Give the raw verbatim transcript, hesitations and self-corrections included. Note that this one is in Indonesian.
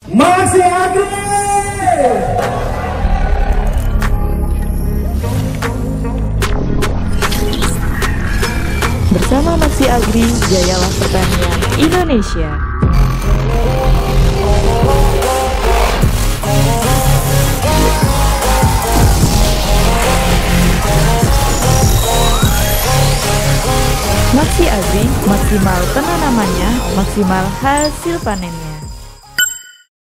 Maksi Agri. Bersama Maksi Agri, jayalah pertanian Indonesia. Maksi Agri, maksimal penanamannya, maksimal hasil panennya.